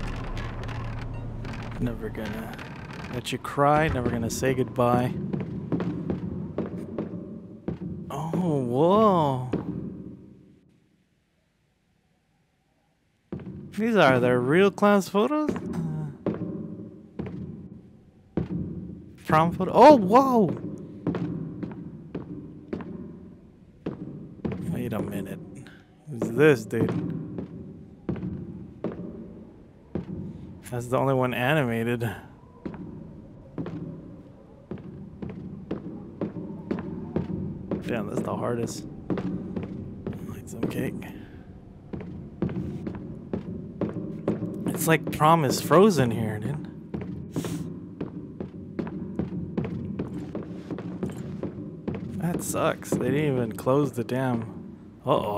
[SPEAKER 1] Never gonna let you cry, never gonna say goodbye. Oh, whoa. These are their real class photos? Uh, prom photo? Oh, whoa! Wait a minute. Who's this, dude? That's the only one animated. Damn, that's the hardest. Like some cake. It's like prom is frozen here, dude. That sucks. They didn't even close the damn. Uh-oh.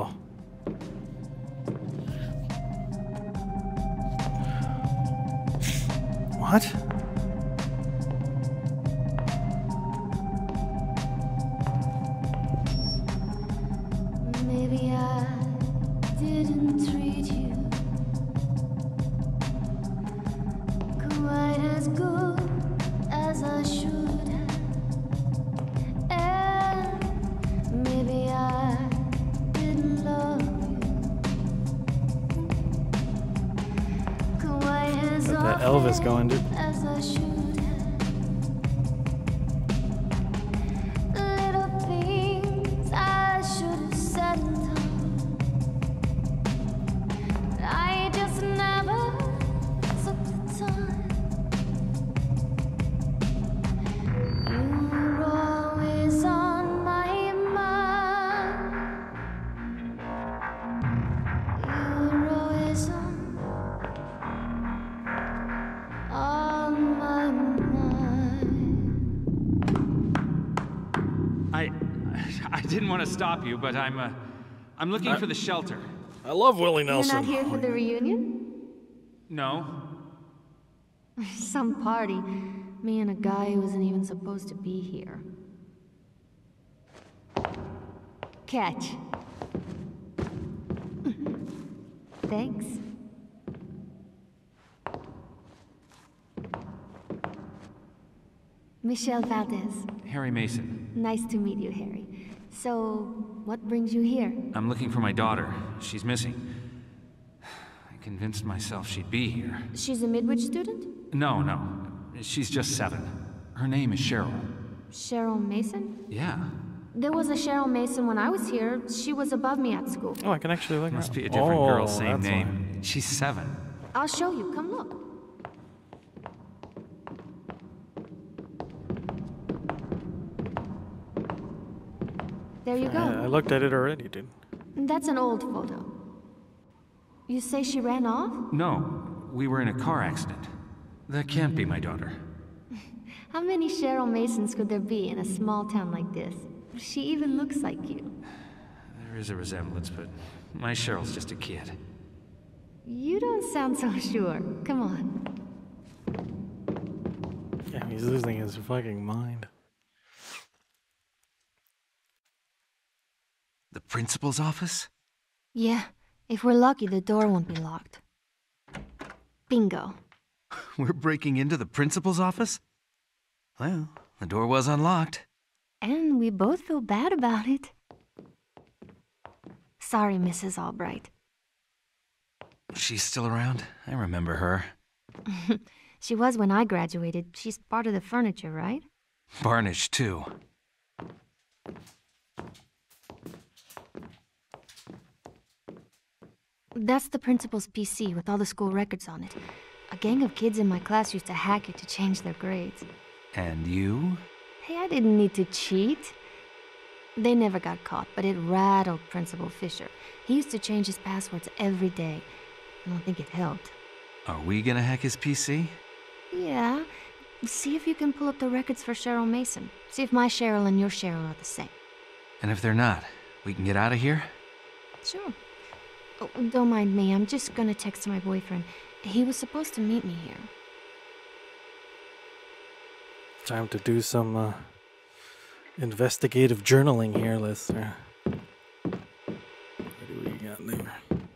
[SPEAKER 1] What?
[SPEAKER 5] Maybe I didn't treat you quite as good as I should have. And maybe I didn't love you quite as
[SPEAKER 1] Got that Elvis going, dude.
[SPEAKER 5] as I should have. Little things I should have said and done, but I just never took the time. You were always on my mind. You were always on, on my mind.
[SPEAKER 2] I... I didn't want to stop you, but I'm, uh... I'm looking for the shelter.
[SPEAKER 1] I love Willie
[SPEAKER 5] You're
[SPEAKER 1] Nelson.
[SPEAKER 5] not here for the reunion?
[SPEAKER 2] No?
[SPEAKER 5] Some party. Me and a guy who wasn't even supposed to be here. Catch. Thanks. Michelle Valdez.
[SPEAKER 2] Harry Mason.
[SPEAKER 5] Nice to meet you, Harry. So, what brings you here?
[SPEAKER 2] I'm looking for my daughter. She's missing. I convinced myself she'd be here.
[SPEAKER 5] She's a Midwich student?
[SPEAKER 2] No, no. She's just seven. Her name is Cheryl.
[SPEAKER 5] Cheryl Mason?
[SPEAKER 2] Yeah.
[SPEAKER 5] There was a Cheryl Mason when I was here. She was above me at school.
[SPEAKER 1] Oh, I can actually look.
[SPEAKER 2] Must
[SPEAKER 1] at
[SPEAKER 2] be a different
[SPEAKER 1] oh,
[SPEAKER 2] girl, same
[SPEAKER 1] that's
[SPEAKER 2] name.
[SPEAKER 1] why.
[SPEAKER 2] She's seven.
[SPEAKER 5] I'll show you. Come look. There you go.
[SPEAKER 1] Yeah, I looked at it already, dude.
[SPEAKER 5] That's an old photo. You say she ran off?
[SPEAKER 2] No, we were in a car accident. That can't be my daughter.
[SPEAKER 5] How many Cheryl Masons could there be in a small town like this? She even looks like you.
[SPEAKER 2] There is a resemblance, but my Cheryl's just a kid.
[SPEAKER 5] You don't sound so sure. Come on.
[SPEAKER 1] Yeah, he's losing his fucking mind.
[SPEAKER 2] The principal's office?
[SPEAKER 5] Yeah, if we're lucky, the door won't be locked. Bingo.
[SPEAKER 2] We're breaking into the principal's office? Well, the door was unlocked.
[SPEAKER 5] And we both feel bad about it. Sorry, Missus Albright.
[SPEAKER 2] She's still around? I remember her.
[SPEAKER 5] She was when I graduated. She's part of the furniture, right?
[SPEAKER 2] Varnish, too.
[SPEAKER 5] That's the principal's P C with all the school records on it. A gang of kids in my class used to hack it to change their grades.
[SPEAKER 2] And you?
[SPEAKER 5] Hey, I didn't need to cheat. They never got caught, but it rattled Principal Fisher. He used to change his passwords every day. I don't think it helped.
[SPEAKER 2] Are we gonna hack his P C?
[SPEAKER 5] Yeah. See if you can pull up the records for Cheryl Mason. See if my Cheryl and your Cheryl are the same.
[SPEAKER 2] And if they're not, we can get out of here?
[SPEAKER 5] Sure. Oh, don't mind me. I'm just gonna text my boyfriend. He was supposed to meet me here.
[SPEAKER 1] Time to do some uh, investigative journaling here, Let's. Uh, what do we got there?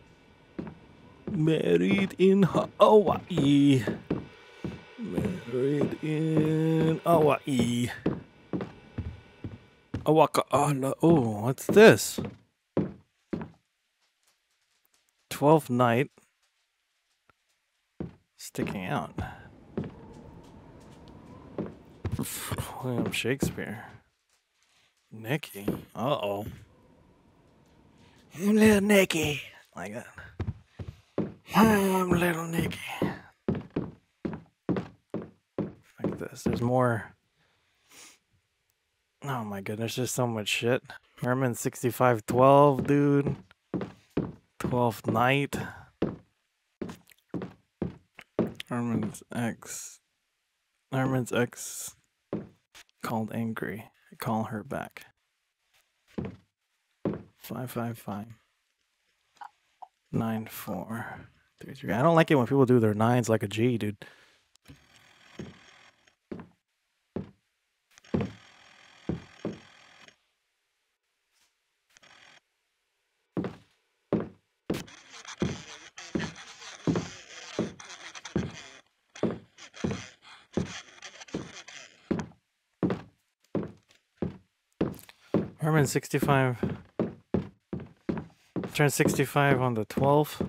[SPEAKER 1] Married in Hawaii. Married in Hawaii. Awaka. Oh, what's this? Twelfth night. Sticking out. William Shakespeare. Nicky. Uh-oh. I'm little Nicky. Like that. I'm little Nicky. Like this. There's more Oh my goodness, there's so much shit. Herman sixty-five twelve, dude. twelfth night. Herman's ex. Herman's ex called angry. Call her back. Five five five. Nine four. Three three. I don't like it when people do their nines like a G, dude. Herman sixty-five turned sixty-five on the twelfth.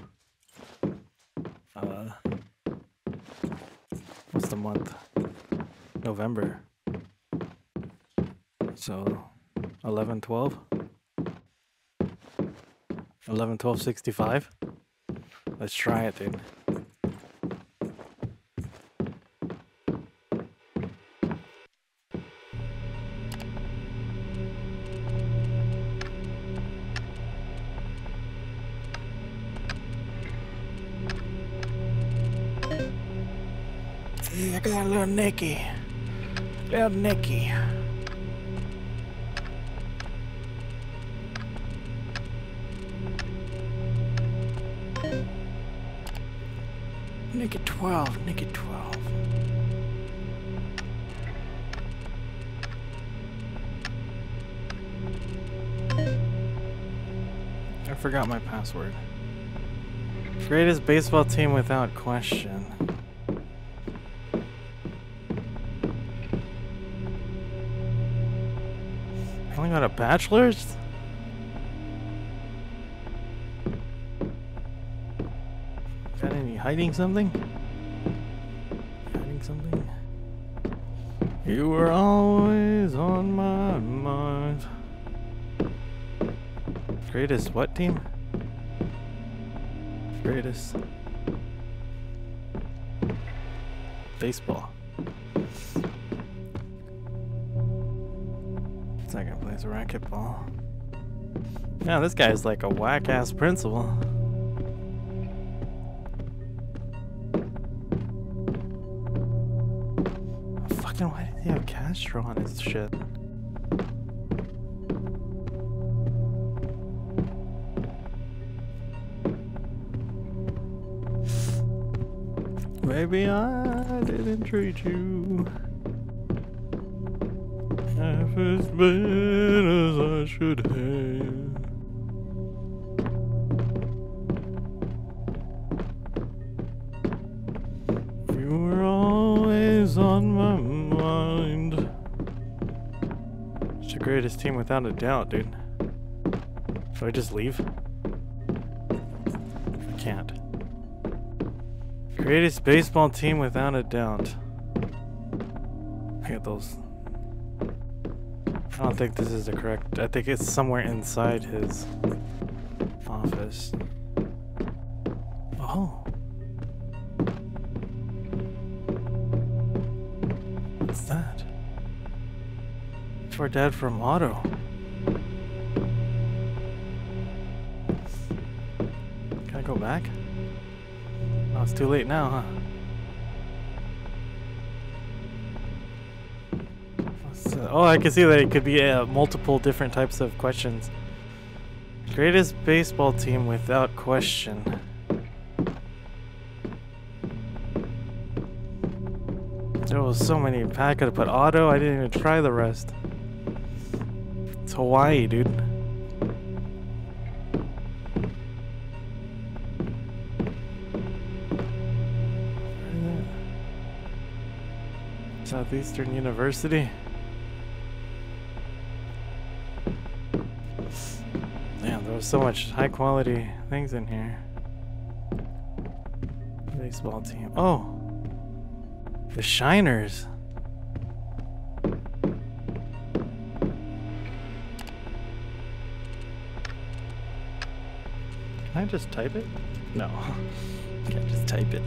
[SPEAKER 1] Uh, what's the month? November. So eleven twelve. eleven twelve sixty-five. Let's try it, dude. I got a little Nicky. Little Nicky. Nicky twelve, Nicky twelve. I forgot my password. Greatest baseball team without question. I only got a bachelor's? Got any hiding something? Hiding something? You were always on my mind. Greatest what team? Greatest baseball. Second place racquetball. Yeah, this guy's like a whack ass principal. Fucking why did he have Castro on his shit? Maybe I didn't treat you half as bad as I should have. You were always on my mind. It's the greatest team without a doubt, dude. Do I just leave? I can't. Greatest baseball team without a doubt. I get those. I don't think this is the correct. I think it's somewhere inside his office. Oh. What's that? It's our dad from Auto. Can I go back? Oh, it's too late now, huh? So, oh, I can see that it could be uh, multiple different types of questions. Greatest baseball team without question. There was so many. I could have put Auto. I didn't even try the rest. It's Hawaii, dude. Southeastern University. Damn, there was so much high quality things in here. Baseball team. Oh, the Shiners. Can I just type it? No, can't just type it.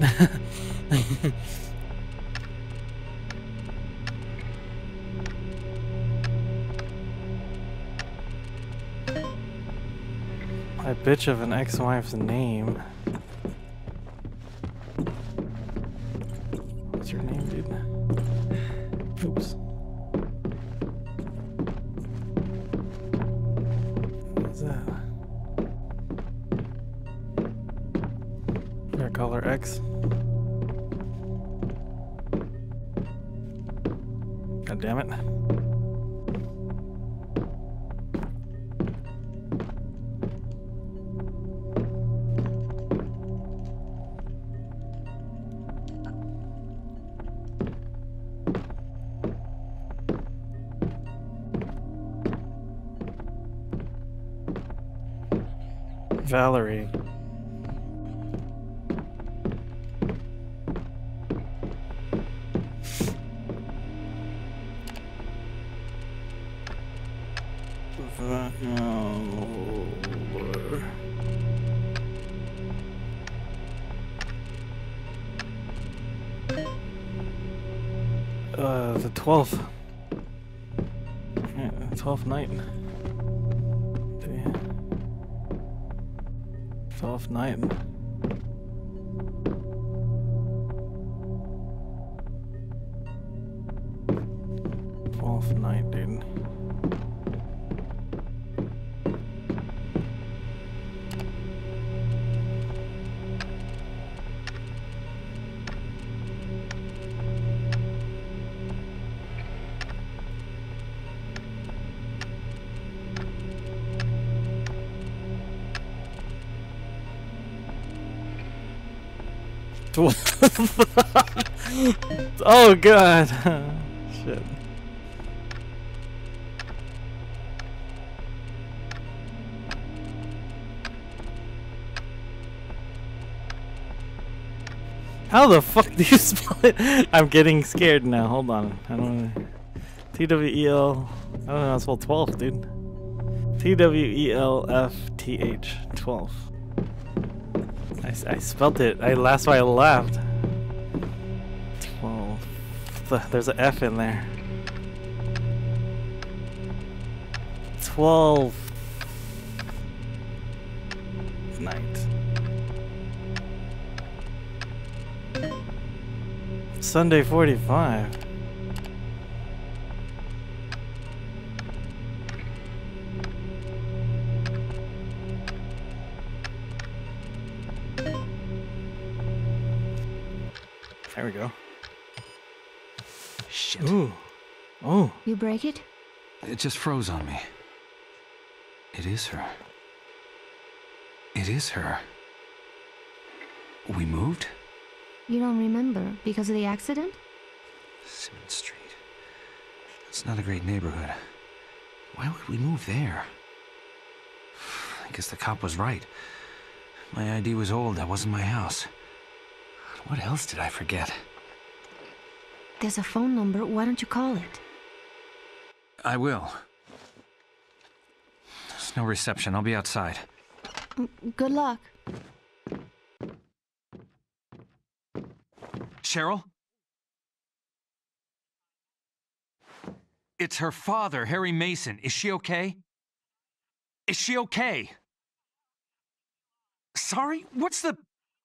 [SPEAKER 1] A bitch of an ex-wife's name. What's your name, dude? Oops. What's that? Your color X. God damn it. Valerie. Uh, the twelfth. Yeah, the twelfth night. twelfth night. twelfth night, dude. Oh god. Shit. How the fuck do you spell it? I'm getting scared now. Hold on. I don't know. T W E L. I don't know how to spell twelve, dude. T W E L F T H. twelve. I, I spelled it. I That's why I laughed. twelve. There's an F in there. twelve. Night. Sunday forty-five. There we go.
[SPEAKER 2] Shit.
[SPEAKER 1] Ooh. Oh.
[SPEAKER 5] You break it?
[SPEAKER 2] It just froze on me. It is her. It is her. We moved?
[SPEAKER 5] You don't remember because of the accident?
[SPEAKER 2] Simmons Street. It's not a great neighborhood. Why would we move there? I guess the cop was right. My I D was old. That wasn't my house. What else did I forget?
[SPEAKER 5] There's a phone number. Why don't you call it?
[SPEAKER 2] I will. There's no reception. I'll be outside.
[SPEAKER 5] Good luck.
[SPEAKER 2] Cheryl? It's her father, Harry Mason. Is she okay? Is she okay? Sorry? What's the...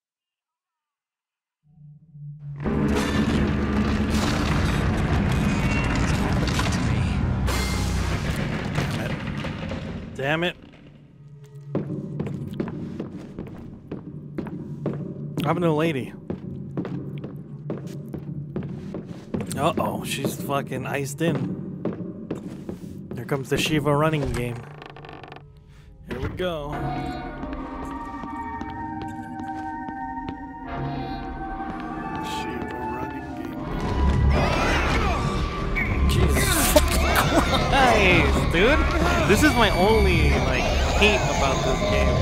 [SPEAKER 1] Damn it. What happened to a lady? Uh-oh, she's fucking iced in. Here comes the Shiva running game. Here we go. Shiva running game. Jesus fucking Christ, dude. This is my only, like, hate about this game.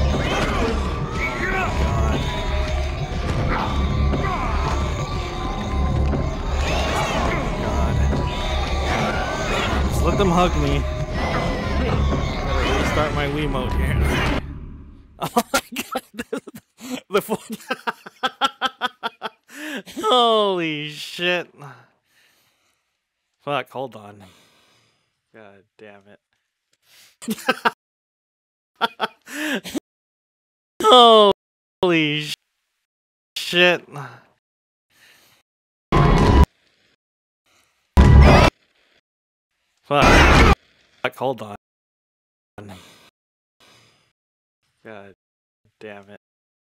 [SPEAKER 1] Let them hug me. Gotta restart my Wiimote here. Oh my god. The phone. Holy shit. Fuck, hold on. God damn it. Holy sh- shit. Fuck. Fuck, hold on. God damn it.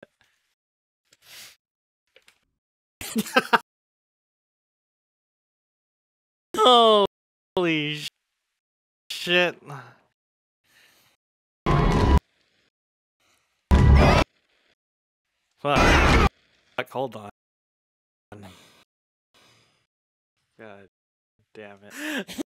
[SPEAKER 1] Holy sh- shit. Fuck. Fuck, hold on. God damn it.